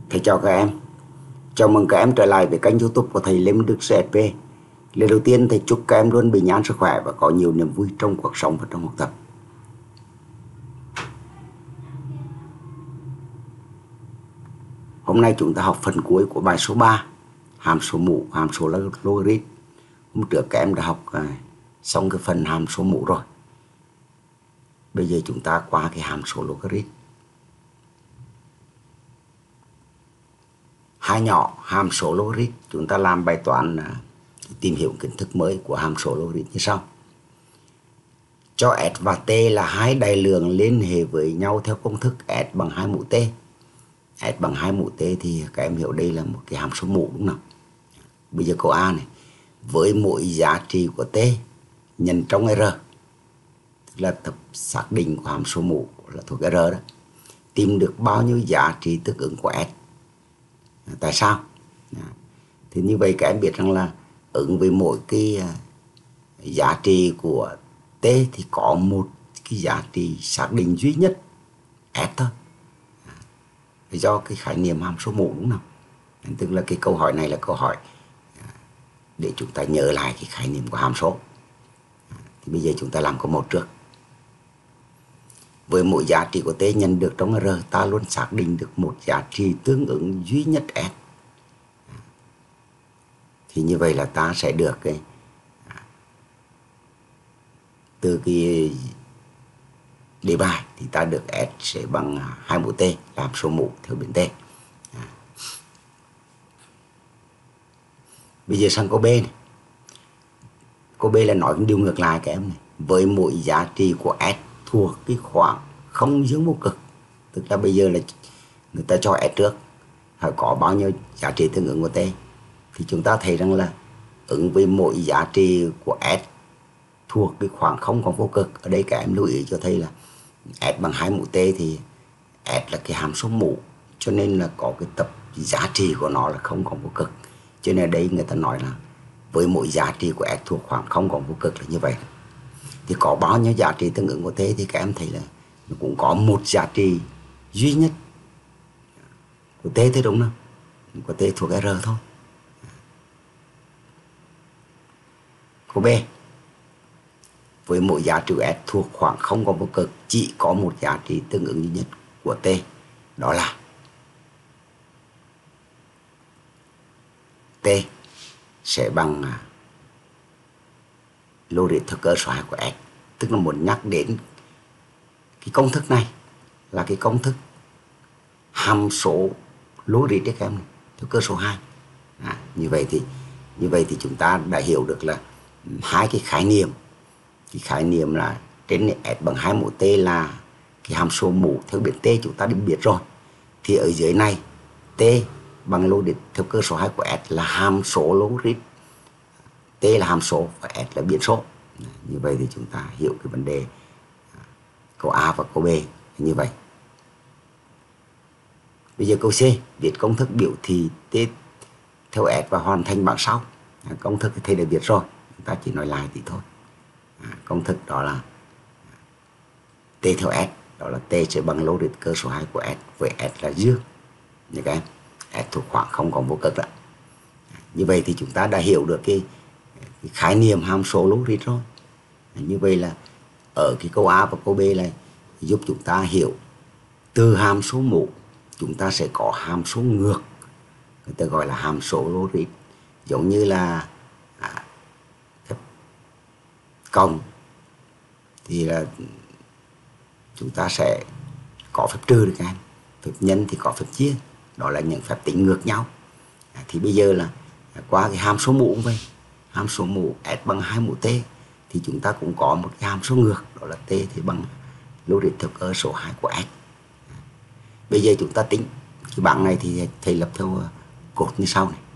Thầy chào các em. Chào mừng các em trở lại với kênh YouTube của thầy Lê Minh Đức CSP. Lời đầu tiên thầy chúc các em luôn bình an sức khỏe và có nhiều niềm vui trong cuộc sống và trong học tập. Hôm nay chúng ta học phần cuối của bài số 3, hàm số mũ, hàm số logarit. Hôm trước các em đã học xong cái phần hàm số mũ rồi. Bây giờ chúng ta qua cái hàm số logarit. Hai nhỏ hàm số logarit, chúng ta làm bài toán tìm hiểu kiến thức mới của hàm số logarit như sau. Cho S và T là hai đại lượng liên hệ với nhau theo công thức S bằng 2 mũ T. S bằng 2 mũ T thì các em hiểu đây là một cái hàm số mũ đúng không? Bây giờ câu A này, với mỗi giá trị của T nhân trong R, tức là tập xác định của hàm số mũ là thuộc R đó, tìm được bao nhiêu giá trị tương ứng của S. Tại sao? Thì như vậy các em biết rằng là ứng với mỗi cái giá trị của T thì có một cái giá trị xác định duy nhất S thôi. Do cái khái niệm hàm số mũ đúng không? Tức là cái câu hỏi này là câu hỏi để chúng ta nhớ lại cái khái niệm của hàm số. Thì bây giờ chúng ta làm câu 1 trước. Với mỗi giá trị của T nhận được trong R, ta luôn xác định được một giá trị tương ứng duy nhất S. Thì như vậy là ta sẽ được cái từ cái đề bài thì ta được S sẽ bằng 2 mũ T là hàm số mũ theo biến T. Bây giờ sang câu B này. Câu B là nói điều ngược lại các em này. Với mỗi giá trị của S thuộc cái khoảng không dương vô cực, tức là bây giờ là người ta cho S trước phải có bao nhiêu giá trị tương ứng của T, thì chúng ta thấy rằng là ứng với mỗi giá trị của S thuộc cái khoảng không còn vô cực. Ở đây các em lưu ý cho thầy là S bằng 2 mũ T thì S là cái hàm số mũ, cho nên là có cái tập giá trị của nó là không còn vô cực. Cho nên ở đây người ta nói là với mỗi giá trị của S thuộc khoảng không còn vô cực là như vậy. Thì có bao nhiêu giá trị tương ứng của T thì các em thấy là nó cũng có một giá trị duy nhất của T thế đúng không? Của T thuộc R thôi. Câu B. Với mỗi giá trị S thuộc khoảng không còn vô cực chỉ có một giá trị tương ứng duy nhất của T, đó là T sẽ bằng logarit theo cơ số 2 của S. Tức là muốn nhắc đến cái công thức này là cái công thức hàm số logarit các em này, theo cơ số 2. Như vậy thì chúng ta đã hiểu được là hai cái khái niệm. Cái khái niệm là trên S bằng 2 mũ T là cái hàm số mũ theo biến T chúng ta đã biết rồi. Thì ở dưới này T bằng logarit theo cơ số 2 của S là hàm số logarit. T là hàm số và S là biến số. Như vậy thì chúng ta hiểu cái vấn đề câu A và câu B như vậy. Bây giờ câu C, viết công thức biểu thị T theo S và hoàn thành bảng sau. Công thức thì thầy đã viết rồi, chúng ta chỉ nói lại thì thôi. Công thức đó là T theo S, đó là T sẽ bằng logarit cơ số 2 của S với S là dương. Như các em, S thuộc khoảng không còn vô cực đó. Như vậy thì chúng ta đã hiểu được cái khái niệm hàm số logarit rồi. Như vậy là ở cái câu A và câu B này giúp chúng ta hiểu từ hàm số mũ chúng ta sẽ có hàm số ngược, người ta gọi là hàm số logarit, giống như là phép cộng thì là chúng ta sẽ có phép trừ được anh, phép nhân thì có phép chia, đó là những phép tính ngược nhau. Thì bây giờ là qua cái hàm số mũ cũng vậy, hàm số mũ S bằng 2 mũ T thì chúng ta cũng có một cái hàm số ngược, đó là T thì bằng logarit theo cơ số 2 của S. Bây giờ chúng ta tính cái bảng này thì thầy lập theo cột như sau này.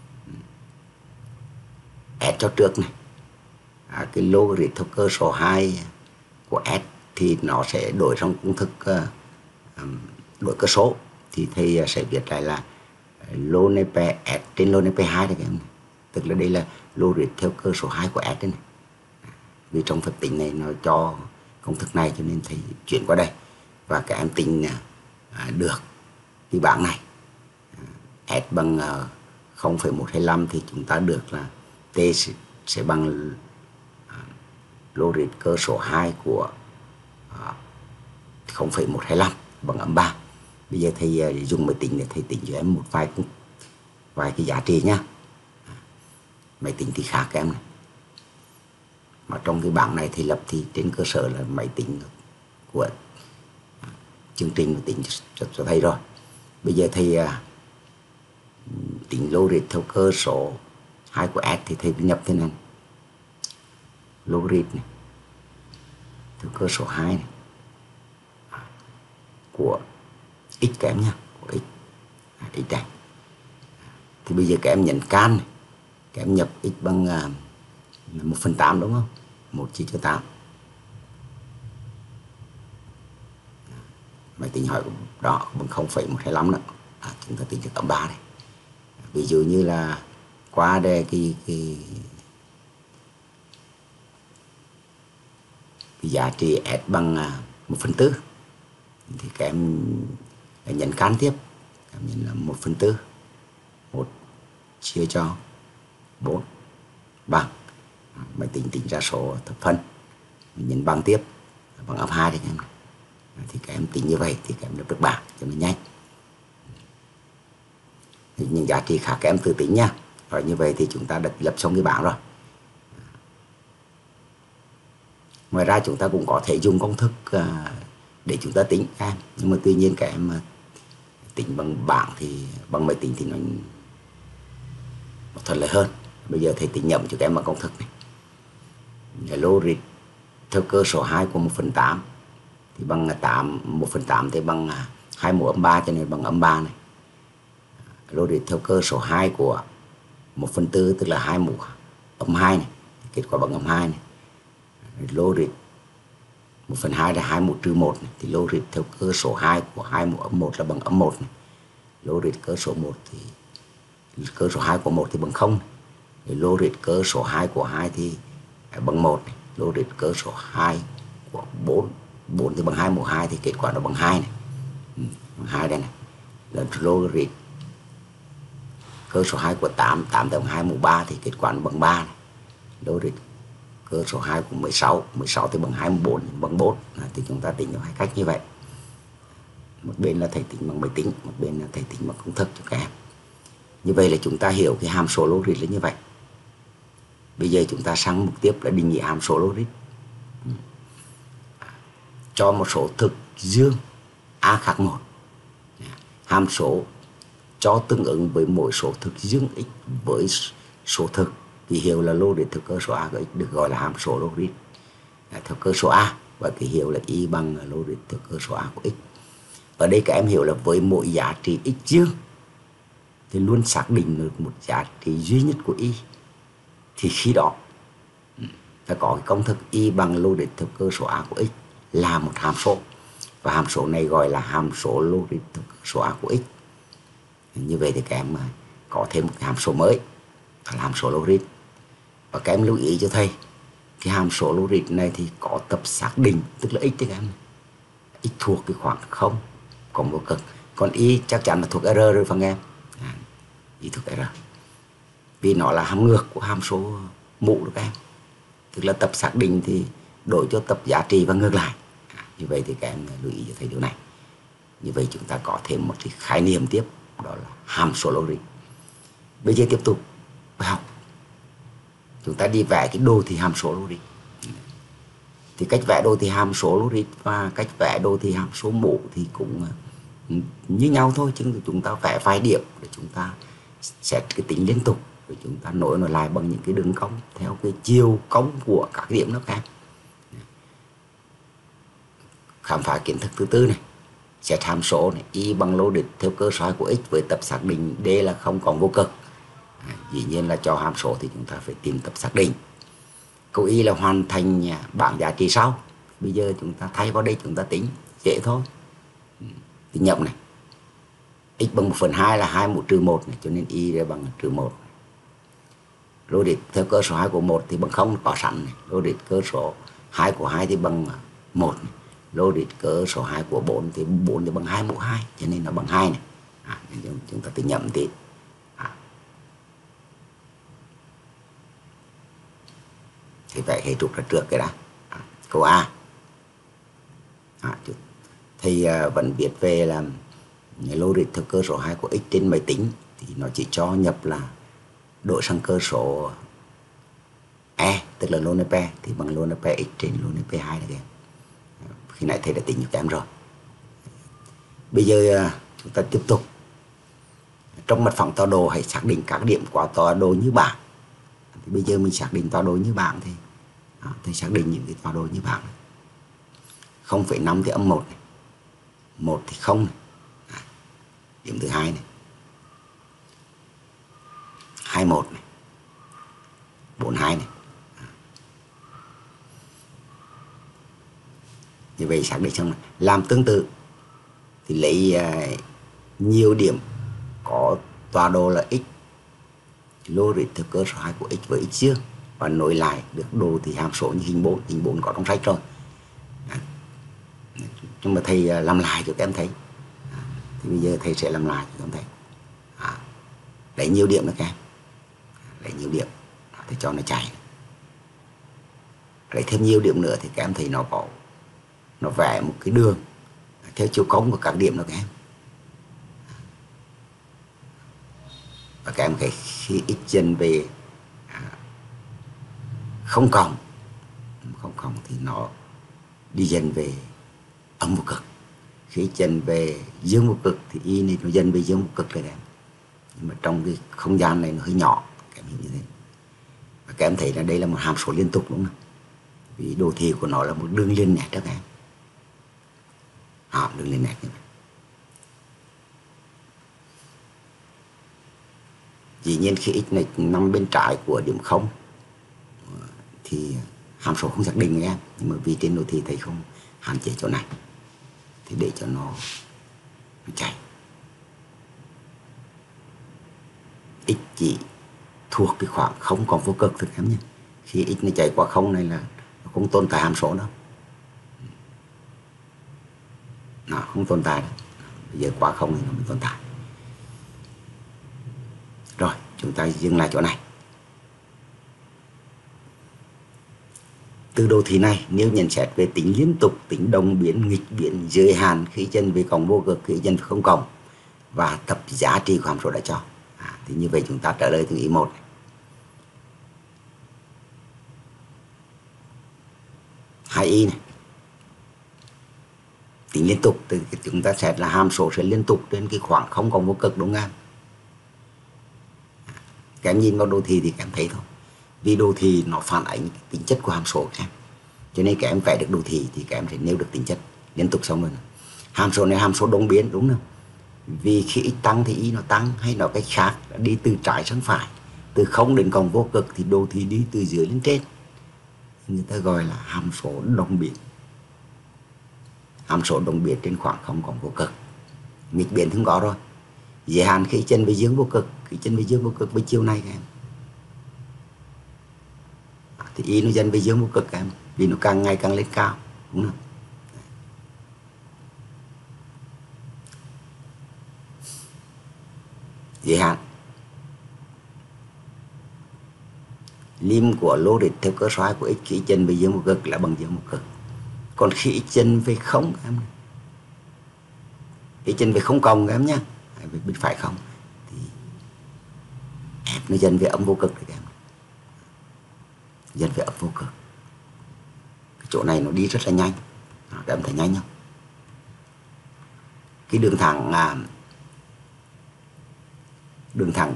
S cho trước này, cái logarit theo cơ số 2 của S thì nó sẽ đổi trong công thức đổi cơ số, thì thầy sẽ viết lại là ln S trên ln P2 này các em. Tức là đây là logarit theo cơ số 2 của S này. Vì trong phép tính này nó cho công thức này cho nên thầy chuyển qua đây và các em tính được cái bảng này. S bằng 0,125 thì chúng ta được là T sẽ bằng logarit cơ số 2 của 0,125 bằng âm 3. Bây giờ thầy dùng máy tính để thầy tính cho em một vài cái giá trị nhá. Máy tính thì khác em này. Mà trong cái bảng này thì lập thì trên cơ sở là máy tính của chương trình tính cho thầy rồi. Bây giờ thầy tính logarit theo cơ số 2 của S thì thầy nhập thế này. Logarit này theo cơ số 2 này của x các em nhá, của x này. Thì bây giờ các em nhận can này, các em nhập x bằng 1/8 đúng không? 1 chia cho 8. Máy tính hỏi đó bằng 0,125 nữa. Chúng ta tính cho tầm 3 này. Ví dụ như là qua đây cái giá trị S bằng 1/4 thì các em nhận can tiếp, các em nhận là 1/4, 1 chia cho 4 bằng, máy tính tính ra số thập phân, mình nhấn bằng tiếp bằng âm 2 đấy các em. Thì các em tính như vậy thì các em lập được bảng cho nó nhanh. Thì những giá trị khác các em tự tính nha. Rồi như vậy thì chúng ta đã lập xong cái bảng rồi. Ngoài ra chúng ta cũng có thể dùng công thức để chúng ta tính các em. Nhưng mà tuy nhiên các em tính bằng bảng thì bằng máy tính thì nó thuận lợi hơn. Bây giờ thầy tính nhẩm cho các em bằng công thức này. Logarit theo cơ số 2 của 1/8 thì bằng 1/8 thì bằng 2 mũ âm 3 cho nên bằng âm 3 này. Logarit theo cơ số 2 của 1/4 tức là 2 mũ âm 2 này, kết quả bằng âm 2 này. Logarit 1/2 là 2 mũ trừ 1 này. Thì logarit theo cơ số 2 của 2 mũ âm 1 là bằng âm 1 này. Logarit cơ số 1 thì cơ số 2 của 1 thì bằng 0 này. Logarit cơ số 2 của 2 thì bằng 1 này. Logarit cơ số 2 của 4 thì bằng 2 mũ 2 thì kết quả nó bằng 2 này. Bằng 2 đây này. Là logarit cơ số 2 của 8 thì bằng 2 mũ 3 thì kết quả nó bằng 3 này. Logarit cơ số 2 của 16 thì bằng 2 mũ 4 bằng 4. Thì chúng ta tính theo hai cách như vậy. Một bên là thầy tính bằng máy tính, một bên là thầy tính bằng công thức cho các em. Như vậy là chúng ta hiểu cái hàm số logarit là như vậy. Bây giờ chúng ta sang mục tiếp là định nghĩa hàm số logarit. Cho một số thực dương a khác 1. Hàm số cho tương ứng với mỗi số thực dương x với số thực. Ký hiệu là logarit theo cơ số a của x được gọi là hàm số logarit theo cơ số a, và ký hiệu là y bằng logarit theo cơ số a của x. Ở đây các em hiểu là với mỗi giá trị x dương thì luôn xác định được một giá trị duy nhất của y. Thì khi đó ta có cái công thức y bằng logarit theo cơ số a của x là một hàm số, và hàm số này gọi là hàm số logarit theo cơ số a của x. Như vậy thì các em có thêm một cái hàm số mới là hàm số logarit. Và các em lưu ý cho thầy, cái hàm số logarit này thì có tập xác định, tức là x đấy các em. X thuộc cái khoảng 0 cộng vô cực, còn y chắc chắn là thuộc R rồi phần em. Y thuộc R vì nó là hàm ngược của hàm số mũ đó các em. Tức là tập xác định thì đổi cho tập giá trị và ngược lại. Như vậy thì các em lưu ý cho thầy điều này. Như vậy chúng ta có thêm một cái khái niệm tiếp, đó là hàm số logarit. Bây giờ tiếp tục bài học, chúng ta đi vẽ cái đồ thị hàm số logarit. Thì cách vẽ đồ thị hàm số logarit và cách vẽ đồ thị hàm số mũ thì cũng như nhau thôi, chứ chúng ta vẽ vài điểm để chúng ta xét cái tính liên tục, rồi chúng ta nối nó lại bằng những cái đường cong theo cái chiều cong của các điểm đó các em. Khám phá kiến thức thứ tư này, xét hàm số này, y bằng logarit theo cơ số 2 của x với tập xác định d là không cộng vô cực. Dĩ nhiên là cho hàm số thì chúng ta phải tìm tập xác định. Câu y là hoàn thành bảng giá trị sau. Bây giờ chúng ta thay vào đây chúng ta tính dễ thôi. Tính nhẩm này, x bằng 1/2 là 2 mũ trừ 1 này, cho nên y là bằng trừ 1. Logarit theo cơ số 2 của 1 thì bằng 0 có sẵn này. Logarit cơ số 2 của 2 thì bằng 1 này. Logarit cơ số 2 của 4 thì 4 thì bằng 2 mũ 2, cho nên nó bằng 2 này. Chúng ta tính nhẩm tí. thì vẽ hệ trục ra trước cái đó. Câu A. Thì vẫn viết về là logic theo cơ số 2 của x trên máy tính thì nó chỉ cho nhập là đổi sang cơ số e, tức là ln p, thì bằng ln p x trên ln p 2 là kìa. Khi nãy thầy đã tính cho em rồi. Bây giờ chúng ta tiếp tục. Trong mặt phẳng tọa độ hãy xác định các điểm của tọa độ như bảng. Thì bây giờ mình xác định tọa độ như bảng thì thầy xác định những cái tọa độ như bảng. 0,5 thì âm 1 này, 1 thì 0 này. Điểm thứ hai này, 21 này, 42 này. Như vậy xác định xong này. Làm tương tự thì lấy nhiều điểm có tọa độ là x, logic theo cơ số 2 của x với x dương, và nối lại được đồ thì hàm số như hình 4. Hình 4 có trong sách rồi. Nhưng mà thầy làm lại cho các em thấy. Thì bây giờ thầy sẽ làm lại cho các em thấy. Lấy nhiều điểm nữa các em. Lấy nhiều điểm. Thầy cho nó chạy. Lấy thêm nhiều điểm nữa thì các em thấy nó vẽ một cái đường theo chiều cong của các điểm đó các em. Và các em thấy khi x dần về không cộng thì nó đi dần về âm vô cực. Khi dần về dương vô cực thì y này nó dần về dương vô cực rồi các em. Nhưng mà trong cái không gian này nó hơi nhỏ, các em hiểu như thế. Và các em thấy là đây là một hàm số liên tục đúng không? Vì đồ thị của nó là một đường liên nét đó các em. Đường liên nét như vậy. Dĩ nhiên khi x này nằm bên trái của điểm 0 thì hàm số không xác định các em. Nhưng mà vì trên đồ thị thầy không hạn chế chỗ này thì để cho nó chạy. X chỉ thuộc cái khoảng không còn vô cực thôi các em nhé. Khi x này chạy qua không này là nó không tồn tại hàm số đâu. Nó không tồn tại đâu. Bây giờ qua không thì nó mới tồn tại. Rồi, chúng ta dừng lại chỗ này. Từ đồ thị này, nếu nhận xét về tính liên tục, tính đồng biến, nghịch biến, giới hạn khi chân về cộng vô cực, khi chân về không cộng, và tập giá trị của hàm số đã cho. Thì như vậy chúng ta trả lời từ ý 1 này. Hai y này. Tính liên tục thì chúng ta xét là hàm số sẽ liên tục trên cái khoảng không cộng vô cực đúng không? Các em nhìn vào đồ thị thì các em thấy thôi. Vì đồ thị nó phản ánh tính chất của hàm số các em. Cho nên các em vẽ được đồ thị thì các em sẽ nêu được tính chất liên tục xong rồi. Hàm số này hàm số đồng biến đúng không? Vì khi x tăng thì y nó tăng, hay nói cách khác là đi từ trái sang phải. Từ không đến cộng vô cực thì đồ thị đi từ dưới lên trên. Người ta gọi là hàm số đồng biến. Hàm số đồng biến trên khoảng không cộng vô cực. Nghịch biến không có rồi. Giới hạn khi chân với dương vô cực, khi chân với dương vô cực với chiều này các em. Thì y nó dần với dương vô cực các em, vì nó càng ngày càng lên cao, đúng không? Giới hạn lim của logic theo cơ số 2 của x khi chân với dương vô cực là bằng dương vô cực. Còn khi chân về không các em, khi chân về không cộng các em nhé, bên phải không thì f nó dần về âm vô cực đấy các em, dần về âm vô cực. Cái chỗ này nó đi rất là nhanh, các em thấy nhanh không? Cái đường thẳng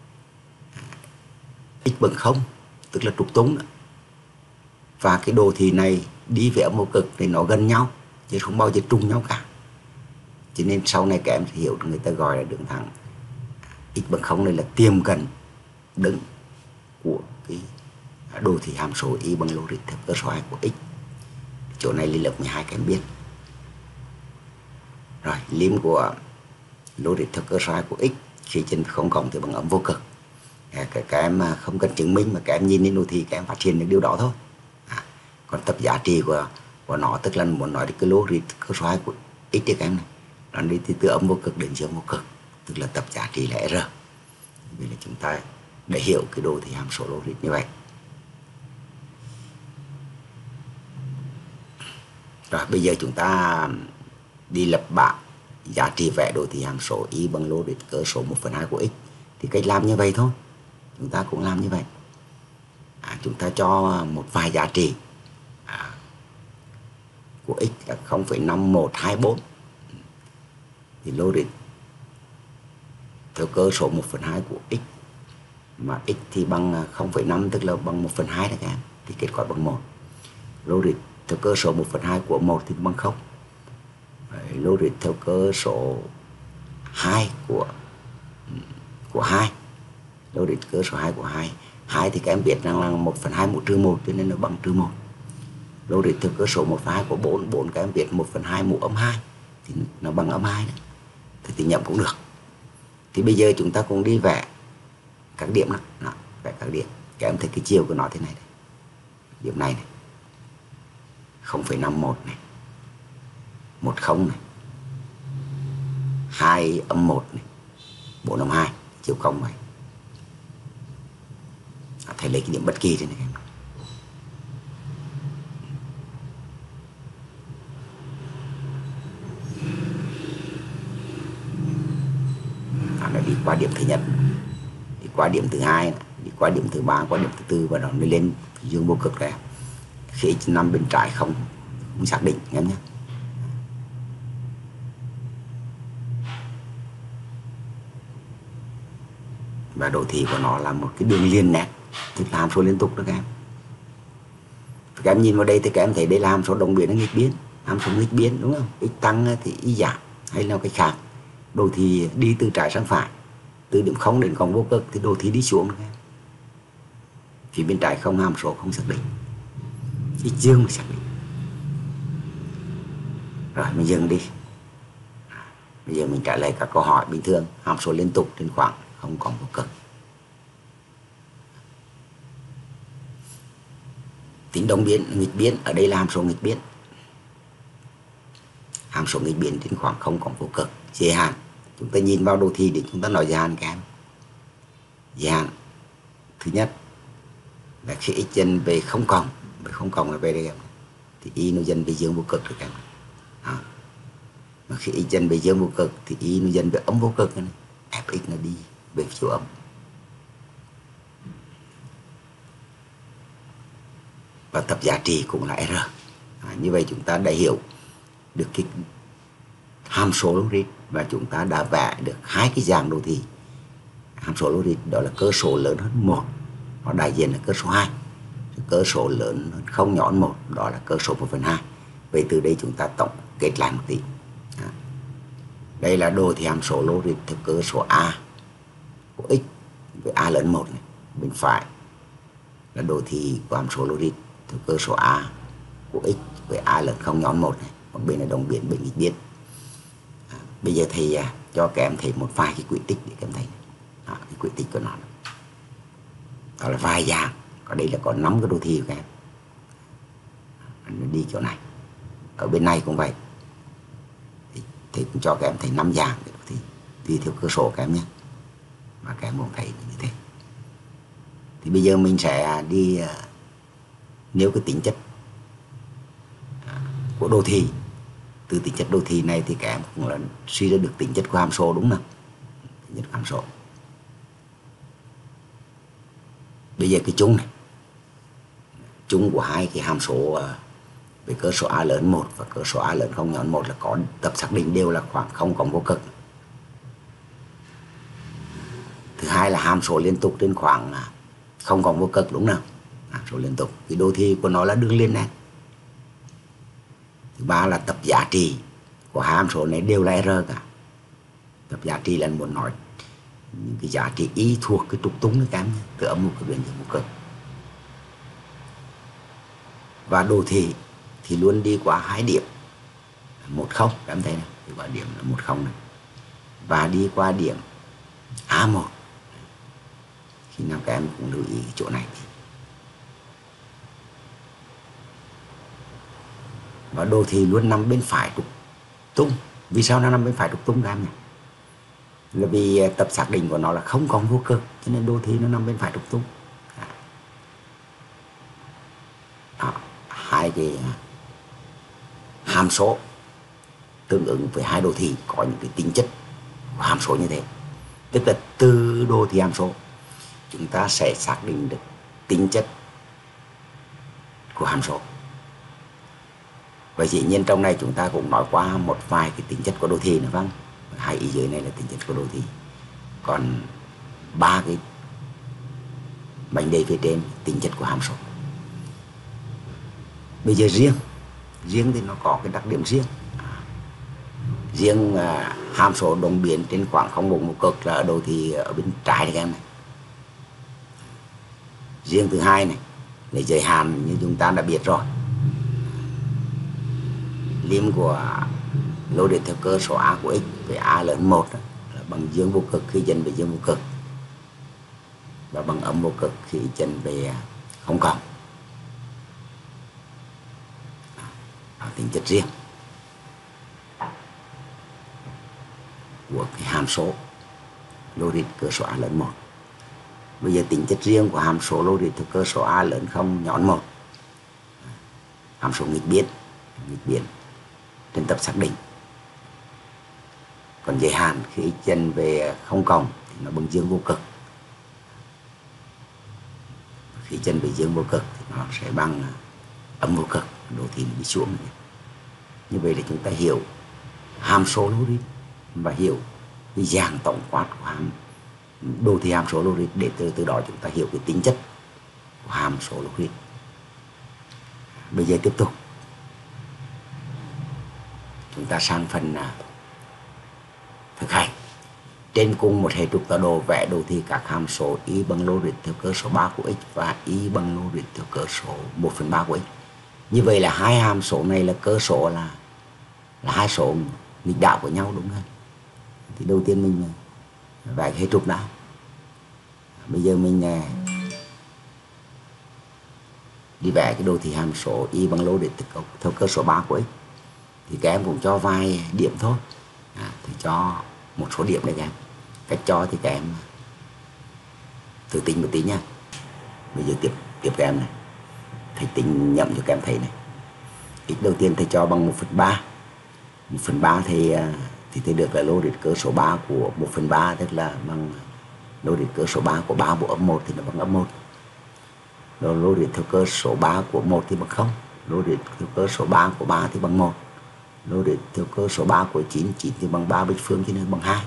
x bằng 0 tức là trục tung đó. Và cái đồ thị này đi về âm vô cực thì nó gần nhau chứ không bao giờ trùng nhau cả. Cho nên sau này các em sẽ hiểu người ta gọi là đường thẳng x bằng 0 này là tiềm cận đứng của cái đồ thị hàm số y bằng logic theo cơ số 2 của x. Chỗ này lên lớp 12 các em biết. Rồi, lim của logic theo cơ số 2 của x khi trên không cộng thì bằng âm vô cực. Các em không cần chứng minh mà các em nhìn lên đồ thị các em phát hiện được điều đó thôi. Còn tập giá trị của nó tức là muốn nói đến cái logic cơ số 2 của x thì các em này nó đi từ âm vô cực đến dương vô cực, tức là tập giá trị là r. Vì là chúng ta để hiểu cái đồ thị hàm số logic như vậy. Rồi bây giờ chúng ta đi lập bảng giá trị vẽ đồ thị hàm số y bằng lô định cơ số 1/2 của x. Thì cách làm như vậy thôi, chúng ta cũng làm như vậy. Chúng ta cho một vài giá trị của x là 0,5124 thì lô định theo cơ số 1/2 của x, mà x thì bằng 0,5 tức là bằng 1/2 đó các em, thì kết quả bằng 1. Lô định theo cơ số 1/2 của 1 thì bằng 0. Lô định theo cơ số 2 của 2, lô định cơ số 2 của 2 thì các em biết rằng là 1/2 mũ trừ 1 cho nên nó bằng trừ 1. Lô định theo cơ số 1/2 của 4 các em biết 1/2 mũ âm 2 thì nó bằng âm 2 đó. Thì nhẩm cũng được. Thì bây giờ chúng ta cùng đi vẽ các điểm đó. Vẽ các điểm. Các em thấy cái chiều của nó thế này. Điểm này này. 0,51 này. 10 này. 2 âm 1 này. 4 âm 2. Chiều cong vậy. Thầy lấy cái điểm bất kỳ trên này. Nó đi qua điểm thứ nhất, đi qua điểm thứ hai, đi qua điểm thứ ba, qua điểm thứ tư, và nó mới lên dương vô cực này. Khi x nằm bên trái không xác định em nhé. Và đồ thị của nó là một cái đường liền nét, tức là hàm số liên tục đó các em. Các em nhìn vào đây thì các em thấy đây là hàm số đồng biến hay nghịch biến. Hàm số nghịch biến đúng không? X tăng thì y giảm, hay là cái khác. Đồ thị đi từ trái sang phải, từ điểm 0 đến cổng vô cực thì đồ thị đi xuống các em. Phía bên trái không, hàm số không xác định, x dương mới xác định. Rồi mình dừng đi. Bây giờ mình trả lời các câu hỏi bình thường. Hàm số liên tục trên khoảng không cổng vô cực. Tính đồng biến, nghịch biến, ở đây là hàm số nghịch biến. Hàm số nghịch biến trên khoảng không cổng vô cực. Giới hạn, chúng ta nhìn vào đồ thị để chúng ta nói giới hạn các em. Giới hạn thứ nhất là khi x dần về không cổng, với không cổng là về đây em, thì y nó dần về dương vô cực được em. Đó. Mà khi x dần về dương vô cực thì y nó dần về âm vô cực này. Fx nó đi về chiều âm. Và tập giá trị cũng là R. Như vậy chúng ta đã hiểu được cái hàm số logarit và chúng ta đã vẽ được hai cái dạng đồ thị. Hàm số logarit đó là cơ số lớn hơn 1, nó đại diện là cơ số 2. Cơ số lớn hơn 0 nhỏ hơn 1, đó là cơ số 1/2. Vậy từ đây chúng ta tổng kết lại một tí. Đây là đồ thị hàm số logarit theo cơ số A của x với A lớn 1 này. Bên phải là đồ thị của hàm số logarit theo cơ số A của x với A lớn 0 nhỏ hơn 1 này. Một bên là đồng biến, bên nghịch biến. Bây giờ thầy cho các em thấy một vài cái quỹ tích để các em thấy. Cái quỹ tích của nó. Đó là vài dạng. Ở đây là có 5 cái đồ thị của các em. Nó đi chỗ này. Ở bên này cũng vậy. Thì cũng cho các em thấy 5 dạng cái đồ thị. Tùy theo cơ số các em nhé. Và các em cũng thấy như thế. Thì bây giờ mình sẽ đi nếu cái tính chất của đồ thị. Từ tính chất đồ thị này thì các em cũng là suy ra được tính chất của hàm số đúng không? Tính chất của hàm số. Bây giờ cái chung này. Chung của hai cái hàm số với cơ số A lớn 1 và cơ số A lớn 0 nhỏ hơn 1 là có tập xác định đều là khoảng không cổng vô cực. Thứ hai là hàm số liên tục trên khoảng không cổng vô cực đúng không? Hàm số liên tục. Cái đồ thị của nó là đường liên nét. Thứ ba là tập giá trị của hàm số này đều là R cả. Tập giá trị là muốn nói những cái giá trị y thuộc cái trục tung này các em nhé. Từ âm một cực đến dương một cực. Và đồ thị thì luôn đi qua hai điểm 10, các em thấy này, đi qua điểm là 10 này. Và đi qua điểm A1. Khi nào các em cũng lưu ý cái chỗ này. Và đồ thị luôn nằm bên phải trục tung. Vì sao nó nằm bên phải trục tung các em nhỉ? Là vì tập xác định của nó là không còn vô cực, cho nên đồ thị nó nằm bên phải trục tung. Đó, hai cái hàm số tương ứng với hai đồ thị có những cái tính chất của hàm số như thế. Tức là từ đồ thị hàm số chúng ta sẽ xác định được tính chất của hàm số. Và dĩ nhiên trong này chúng ta cũng nói qua một vài cái tính chất của đồ thị nữa, vâng. Hai ý dưới này là tính chất của đồ thị. Còn ba cái mệnh đề phía trên tính chất của hàm số. Bây giờ riêng thì nó có cái đặc điểm riêng. Riêng hàm số đồng biến trên khoảng 0,1 một cực là ở đồ thị ở bên trái này các em này. Riêng thứ hai này là giới hạn như chúng ta đã biết rồi. Lim của lô điện theo cơ số a của x với a lớn 1 là bằng dương vô cực khi chân về dương vô cực và bằng âm vô cực khi chân về không cộng. Tính chất riêng của cái hàm số logarit cơ số a lớn 1. Bây giờ tính chất riêng của hàm số logarit theo cơ số a lớn 0 nhọn 1. Hàm số nghịch biến trên tập xác định. Còn giới hạn khi chân về không cộng thì nó bằng dương vô cực. Khi chân về dương vô cực thì nó sẽ bằng âm vô cực, đồ thị nó đi xuống. Như vậy là chúng ta hiểu hàm số logarit và hiểu cái dạng tổng quát của đồ thị hàm số logarit, để từ đó chúng ta hiểu cái tính chất của hàm số logarit. Bây giờ tiếp tục chúng ta sang phần thực hành. Trên cùng một hệ trục tọa độ vẽ đồ thị các hàm số y bằng logarit theo cơ số 3 của x và y bằng logarit theo cơ số 1/3 của x. Như vậy là hai hàm số này là cơ số là hai số nghịch đạo của nhau, đúng không? Thì đầu tiên mình vẽ hệ trục đã. Bây giờ mình đi vẽ cái đồ thị hàm số y bằng logarit theo cơ số 3 của x. Thì các em cũng cho vài điểm thôi. Thì cho một số điểm đây các em. Cách cho thì các em thử tính một tí nha. Bây giờ tiếp các em này. Thầy tính nhậm cho các em thấy này. X đầu tiên thầy cho bằng 1/3. 1/3 thì thầy được là logarit cơ số 3 của 1/3, tức là bằng logarit cơ số 3 của 3 bộ âm 1 thì nó bằng âm 1. Logarit theo cơ số 3 của 1 thì bằng 0. Logarit theo cơ số 3 của 3 thì bằng 1. Logarit theo cơ số 3 của 9 thì bằng 3 bình phương cho nên bằng 2.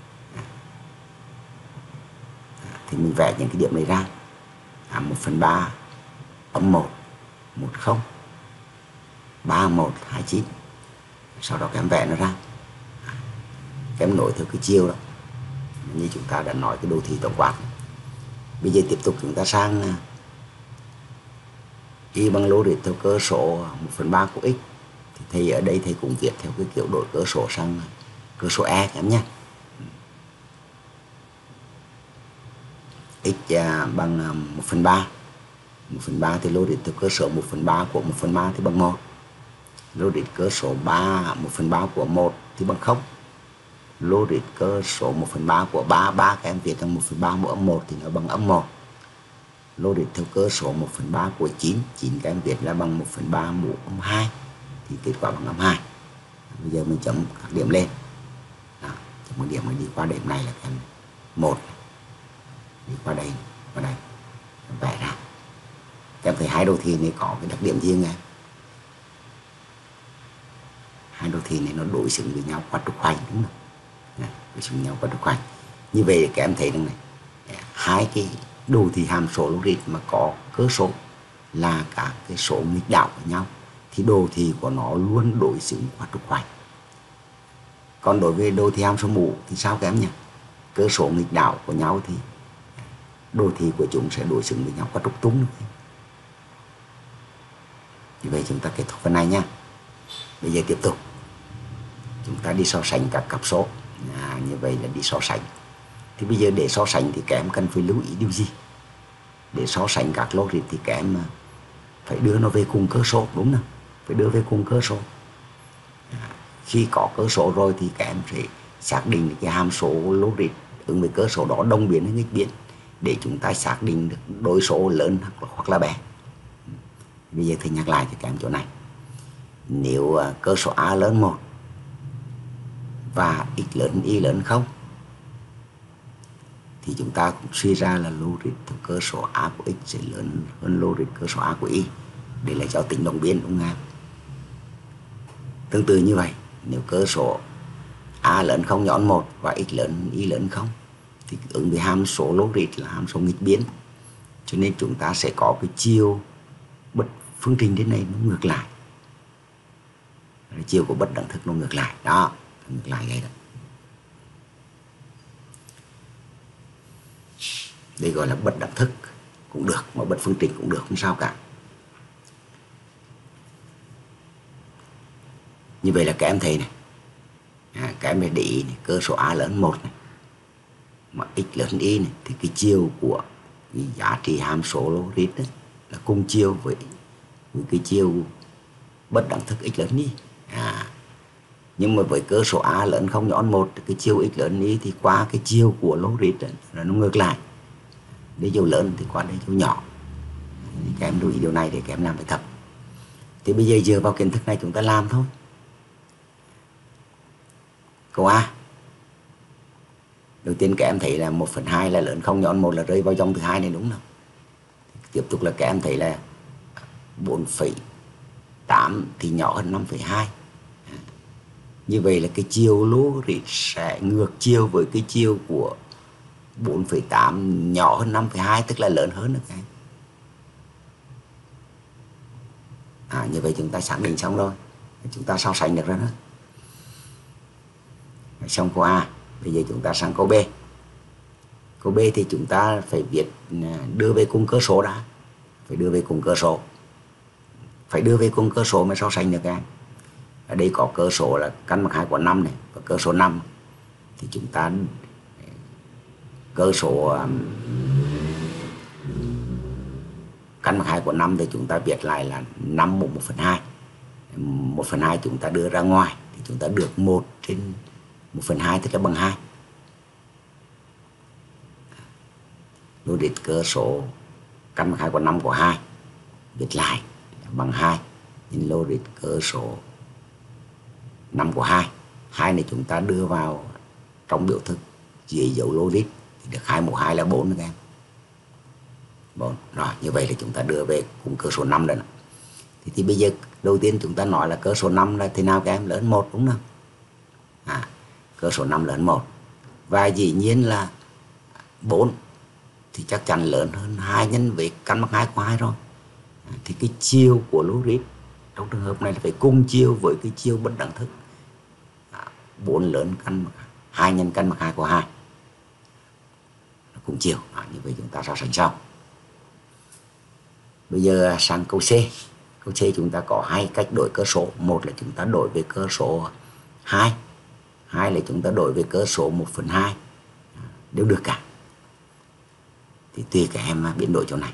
Thì mình vẽ những cái điểm này ra. 1/3 âm 1 10 31 29. Sau đó các em vẽ nó ra. Các em nối theo cái chiều đó, như chúng ta đã nói cái đồ thị tổng quát. Bây giờ tiếp tục chúng ta sang y bằng logarit theo cơ số 1/3 của x. Thì thầy ở đây thầy cũng viết theo cái kiểu đổi cơ số sang cơ số e các em nhé. X bằng 1/3. 1/3 thì logarit theo cơ số 1/3 của 1/3 thì bằng 1. Logarit cơ số 1/3 của 1 thì bằng 0. Logarit cơ số 1/3 của 3 các em viết rằng 1/3 mũ âm 1 thì nó bằng âm 1. Logarit theo cơ số 1/3 của 9 các em viết là bằng 1/3 mũ âm 2 thì kết quả bằng âm 2. Bây giờ mình chấm các điểm lên. Đó, chấm một điểm đi qua điểm này là cái 1. Đi qua đây, vẽ ra. Các em thấy hai đồ thị này có cái đặc điểm riêng em. Hai đồ thị này nó đối xứng với nhau qua trục khoanh, đúng không? Đối xứng với nhau qua trục khoanh. Như vậy các em thấy rằng này, hai cái đồ thị hàm số logarit mà có cơ số là các cái số nghịch đạo với nhau thì đồ thị của nó luôn đối xứng qua trục khoanh. Còn đối với đồ thị hàm số mũ thì sao các em nhỉ? Cơ số nghịch đạo của nhau thì đồ thị của chúng sẽ đối xứng với nhau qua trục tung. Như vậy chúng ta kết thúc phần này nha. Bây giờ tiếp tục chúng ta đi so sánh các cấp số. Như vậy là đi so sánh. Thì bây giờ để so sánh thì các em cần phải lưu ý điều gì? Để so sánh các logarit thì các em phải đưa nó về cùng cơ số, đúng không? Phải đưa về cùng cơ số. Khi có cơ số rồi thì các em sẽ xác định cái hàm số logarit ứng với cơ số đó đồng biến hay nghịch biến để chúng ta xác định được đối số lớn hoặc là bé. Bây giờ thầy nhắc lại cho các em chỗ này. nếu cơ số A lớn 1 và x lớn y lớn 0 thì chúng ta cũng suy ra là logic theo cơ số A của x sẽ lớn hơn logic cơ số A của y. Đây là do tính đồng biên, đúng không? Tương tự như vậy, nếu cơ số A lớn 0 nhỏ hơn 1 và x lớn y lớn 0 thì ứng với hàm số logic là hàm số nghịch biến, cho nên chúng ta sẽ có cái chiều bất phương trình đến này nó ngược lại, chiều của bất đẳng thức nó ngược lại đó, ngược lại đây đó. Đây gọi là bất đẳng thức cũng được, mà bất phương trình cũng được, không sao cả. Như vậy là các em thấy này, các em để ý này, cơ số A lớn 1 này mà x lớn y này, thì cái chiều của cái giá trị hàm số logarit đấy là cùng chiều với cái chiều bất đẳng thức x lớn y. Nhưng mà với cơ số A lớn 0 nhỏ hơn 1 cái chiều x lớn y thì qua cái chiều của logarit là nó ngược lại, đây chiều lớn thì qua đây chiều nhỏ. Thì các em lưu ý điều này để các em làm bài tập. Thì bây giờ dựa vào kiến thức này chúng ta làm thôi. Câu A, đầu tiên các em thấy là 1/2 là lớn 0 nhỏ hơn 1 là rơi vào dòng thứ hai này, đúng không? Tiếp tục là các em thấy là 4,8 thì nhỏ hơn 5,2. Như vậy là cái chiều logarit sẽ ngược chiều với cái chiều của 4,8 nhỏ hơn 5,2, tức là lớn hơn được cái. Như vậy chúng ta xác định xong rồi, chúng ta so sánh được ra đó. Xong câu A, bây giờ chúng ta sang câu B. Câu B thì chúng ta phải viết đưa về cùng cơ số đã, phải đưa về cùng cơ số, phải đưa về cùng cơ số mới so sánh được cái. Ở đây có cơ số là căn bậc 2 của 5 này, và cơ số 5 thì chúng ta cơ số căn bậc 2 của 5 thì chúng ta viết lại là 5 mũ 1/2. 1/2 chúng ta đưa ra ngoài thì chúng ta được 1 trên 1/2 tức là bằng 2. Logic cơ số căn bậc 2 của 5 của 2 viết lại là bằng 2 nhân logic cơ số 5 của 2. 2 này chúng ta đưa vào trong biểu thức dưới dấu logic thì được 2 mũ 2 là 4 các em. 4. Rồi, như vậy là chúng ta đưa về cùng cơ số 5 rồi. Thì bây giờ đầu tiên chúng ta nói là cơ số 5 là thế nào các em? Lớn 1, đúng không? Cơ số 5 lớn 1. Và dĩ nhiên là 4 thì chắc chắn lớn hơn 2 nhân với căn bậc 2 của 2 rồi. Thì cái chiều của logarit trong trường hợp này là phải cùng chiều với cái chiều bất đẳng thức. 4 lớn căn bậc 2 nhân căn bậc 2 của 2. Nó cùng chiều. Như vậy chúng ta so sánh xong. Bây giờ sang câu C. Câu C chúng ta có hai cách đổi cơ số. Một là chúng ta đổi về cơ số 2. Hai là chúng ta đổi về cơ số 1/2. Đều được cả. Thì tùy các em biến đổi chỗ này.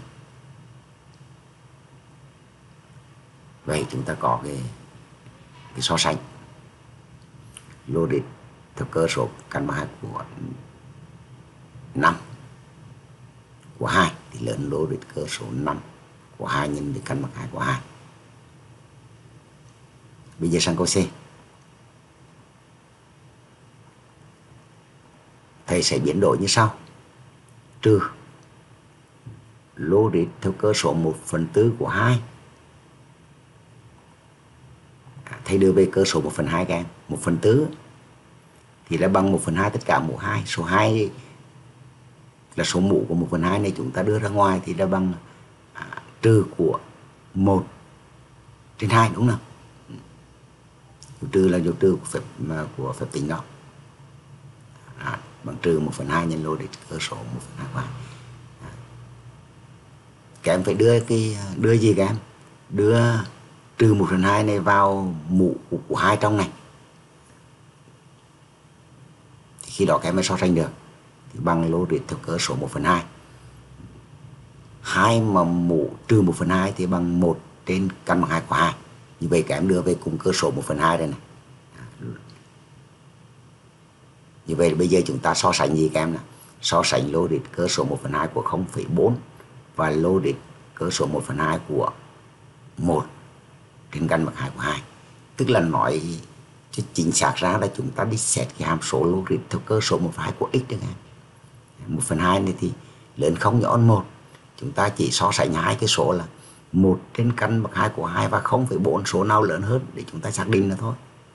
Vậy chúng ta có cái so sánh. Logic theo cơ số căn bậc 2 của 5 của 2 thì lớn logic cơ số 5 của 2 nhân với căn bậc 2 của 2. Bây giờ sang câu C. Thầy sẽ biến đổi như sau. Trừ logic theo cơ số 1/4 của 2. Thầy đưa về cơ số 1/2 các em. 1/4 thì là bằng 1/2 tất cả mũ 2. Số 2 là số mũ của 1/2 này chúng ta đưa ra ngoài thì là bằng trừ của 1/2, đúng không? Trừ là dấu trừ của phép tính đó. Bằng trừ 1/2 nhân logic cơ số 1/2 của 2. Các em phải đưa gì các em? Đưa trừ 1/2 này vào mũ của 2 trong này. Thì khi đó các em mới so sánh được. Thì bằng logic theo cơ số 1/2. 2 mà mũ trừ 1/2 thì bằng 1 trên căn bậc 2 của 2. Như vậy các em đưa về cùng cơ số 1/2 đây này. Như vậy bây giờ chúng ta so sánh gì các em nào? So sánh logic cơ số 1/2 của 0,4 và logic cơ số 1/2 của 1 trên căn bậc 2 của 2. Tức là nói cho chính xác ra là chúng ta đi xét cái hàm số logarit theo cơ số 1/2 của x được. 1/2 này thì lớn không nhỏ hơn 1. Chúng ta chỉ so sánh hai cái số là 1 trên căn bậc 2 của 2 và 0,4, số nào lớn hơn để chúng ta xác định là thôi.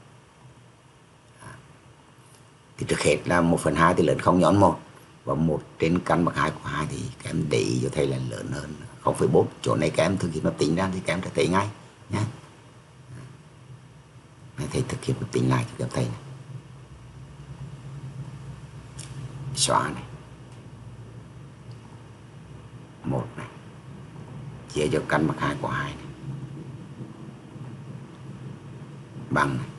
Thì trước hết là 1/2 thì lớn không nhỏ hơn 1. Và 1 trên căn bậc 2 của 2 thì các em để ý cho thầy là lớn hơn 0,4. Chỗ này các em thực hiện nó tính ra thì các em sẽ thấy ngay nhé. Thầy thực hiện nó tính lại cho các em thấy này. Xóa này. 1 này chia cho căn bậc 2 của 2 này bằng này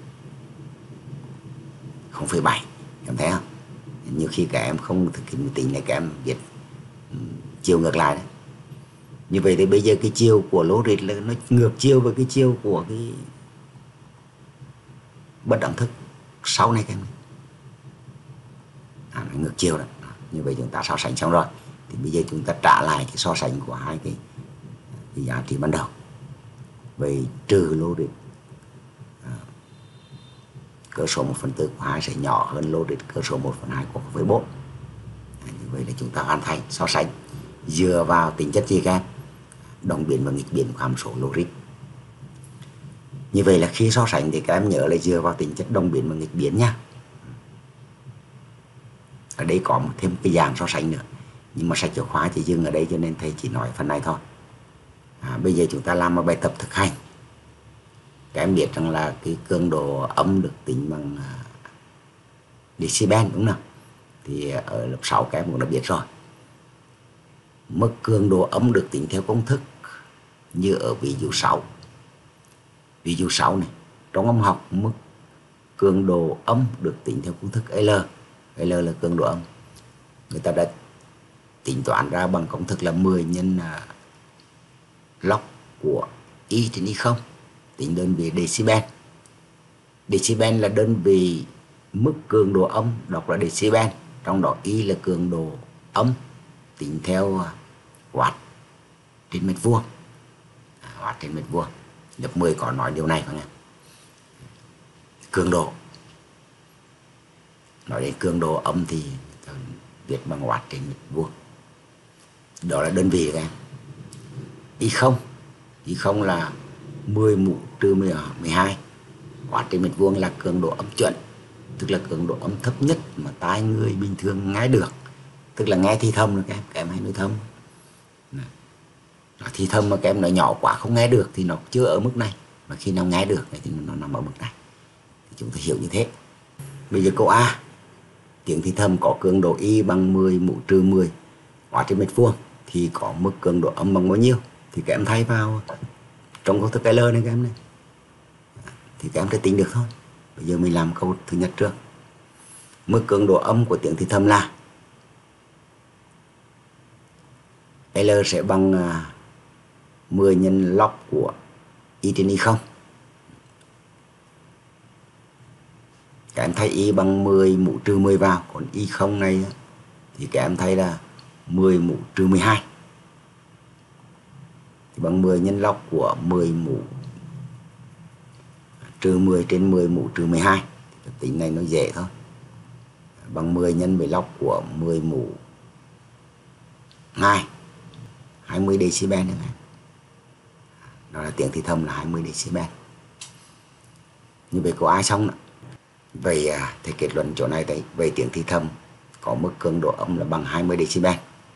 0,7. Em thấy không? Nhiều khi các em không thực hiện tính này, các em viết chiều ngược lại đấy. Như vậy thì bây giờ cái chiều của logarit là nó ngược chiều với cái chiều của cái bất đẳng thức sau này các em. Nó ngược chiều đó. Như vậy chúng ta so sánh xong rồi. Thì bây giờ chúng ta trả lại cái so sánh của hai cái giá trị ban đầu. Vậy trừ logarit cơ số 1/4 của 2 sẽ nhỏ hơn logarit cơ số 1/2 của 0,4. Như vậy là chúng ta hoàn thành so sánh dựa vào tính chất gì các em? Đồng biến và nghịch biến của hàm số logarit. Như vậy là khi so sánh thì các em nhớ là dựa vào tính chất đồng biến và nghịch biến nha. Ở đây có thêm cái dạng so sánh nữa, nhưng mà sách giáo khoa chỉ dừng ở đây cho nên thầy chỉ nói phần này thôi. Bây giờ chúng ta làm một bài tập thực hành. Các em biết rằng là cái cường độ âm được tính bằng decibel đúng không? Thì ở lớp 6 các em cũng đã biết rồi. Mức cường độ âm được tính theo công thức như ở ví dụ 6. Ví dụ 6 này, trong âm học mức cường độ âm được tính theo công thức L. L là cường độ âm. Người ta đã tính toán ra bằng công thức là 10 nhân log của y trên y không, tính đơn vị decibel. Decibel là đơn vị mức cường độ âm, đọc là decibel. Trong đó y là cường độ âm tính theo watt trên mét vuông. Watt trên mét vuông. Lớp 10 có nói điều này phải không? Cường độ. Nói đến cường độ âm thì viết bằng watt trên mét vuông. Đó là đơn vị các em. Y không là 10 mũ trừ 12 watt trên mét vuông là cường độ âm chuẩn, tức là cường độ âm thấp nhất mà tai người bình thường nghe được, tức là nghe thì thầm rồi các em hay nói thầm. Thì thầm mà các em nói nhỏ quá không nghe được thì nó chưa ở mức này, mà khi nào nghe được thì nó nằm ở mức này, thì chúng ta hiểu như thế. Bây giờ câu A, tiếng thì thầm có cường độ y bằng 10 mũ trừ 10 watt trên mét vuông thì có mức cường độ âm bằng bao nhiêu? Thì các em thay vào trong công thức L này các em này, thì các em sẽ tính được thôi. Bây giờ mình làm câu thứ nhất trước. Mức cường độ âm của tiếng thì thầm là L sẽ bằng 10 nhân log của y trên y không. Các em thấy y bằng 10 mũ trừ 10 vào, còn y không này thì các em thấy là 10 mũ trừ 12 thì bằng 10 nhân log của 10 mũ trừ 10 trên 10 mũ trừ 12. Tính này nó dễ thôi. Bằng 10 nhân với log của 10 mũ 2, 20 decibel nữa. Đó là tiếng thì thầm là 20 decibel. Như vậy câu A xong nữa. Vậy thì kết luận chỗ này thấy về tiếng thì thầm có mức cường độ âm là bằng 20 decibel.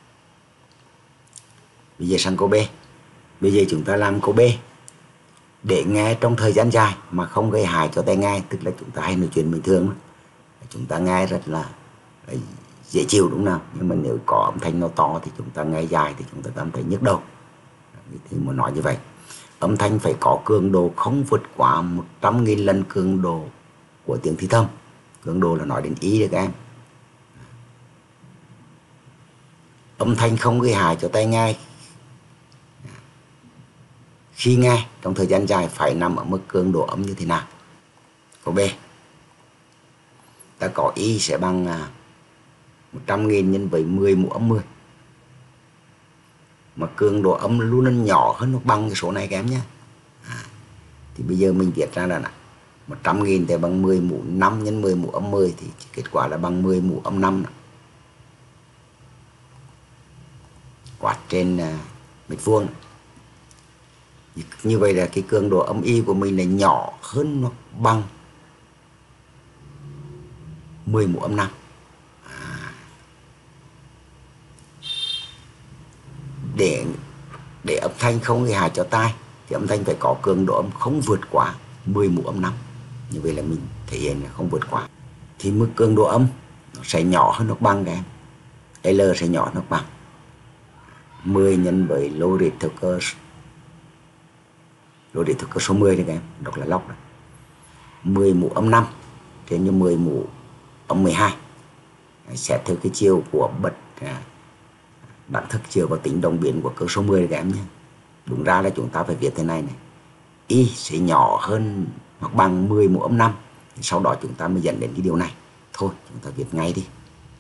Bây giờ sang câu B. Bây giờ chúng ta làm câu B. Để nghe trong thời gian dài mà không gây hại cho tai nghe, tức là chúng ta hay nói chuyện bình thường, chúng ta nghe rất là dễ chịu đúng không? Nhưng mà nếu có âm thanh nó to thì chúng ta nghe dài thì chúng ta cảm thấy nhức đầu. Thì muốn nói như vậy, âm thanh phải có cường độ không vượt quá 100.000 lần cường độ của tiếng thì thầm. Cường độ là nói đến ý được các em. Âm thanh không gây hại cho tai nghe khi nghe trong thời gian dài phải nằm ở mức cường độ âm như thế nào? Câu B, ta có y sẽ bằng 100.000 nhân với 10 mũ âm 10. Mà cường độ âm luôn luôn nhỏ hơn hoặc bằng cái số này các em nhé. Thì bây giờ mình viết ra là 100.000 thì bằng 10 mũ 5 nhân 10 mũ âm 10 thì kết quả là bằng 10 mũ âm 5 quạt trên mét vuông. Như vậy là cái cường độ âm y của mình là nhỏ hơn hoặc bằng 10 mũ âm 5. Để âm thanh không gây hại cho tai thì âm thanh phải có cường độ âm không vượt quá 10 mũ âm 5. Như vậy là mình thể hiện là không vượt quá. Thì mức cường độ âm nó sẽ nhỏ hơn hoặc bằng các em. L sẽ nhỏ hơn hoặc bằng 10 nhân với lô rít theo cơ số 10 đấy các em, đó là log đó. 10 mũ âm 5 trên cho 10 mũ âm 12. Xét theo cái chiều của bậc đẳng thức chiều và tính đồng biến của cơ số 10 các em nhé. Đúng ra là chúng ta phải viết thế này này. Y sẽ nhỏ hơn hoặc bằng 10 mũ âm 5. Sau đó chúng ta mới dẫn đến cái điều này. Thôi chúng ta viết ngay đi.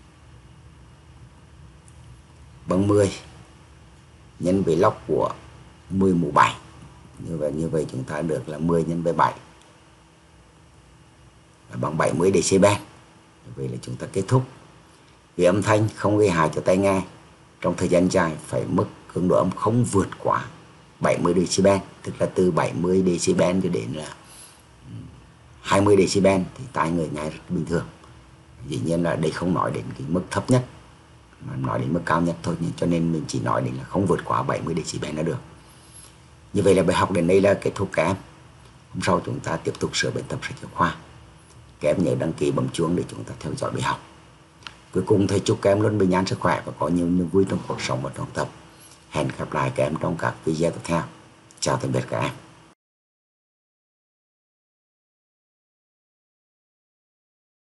Bằng 10 nhân với log của 10 mũ 7. Như vậy chúng ta được là 10 nhân với 7 là bằng 70 decibel. Như vậy là chúng ta kết thúc. Vì âm thanh không gây hại cho tai nghe trong thời gian dài phải mức cường độ âm không vượt quá 70 decibel, tức là từ 70 decibel cho đến là 20 decibel thì tai người nghe rất bình thường. Dĩ nhiên là đây không nói đến cái mức thấp nhất mà nói đến mức cao nhất thôi, cho nên mình chỉ nói đến là không vượt quá 70 decibel là được. Như vậy là bài học đến đây là kết thúc các em. Hôm sau chúng ta tiếp tục sửa bài tập sách giáo khoa. Các em nhớ đăng ký bấm chuông để chúng ta theo dõi bài học. Cuối cùng thầy chúc các em luôn bình an sức khỏe và có nhiều niềm vui trong cuộc sống và trong học tập. Hẹn gặp lại các em trong các video tiếp theo. Chào tạm biệt các em.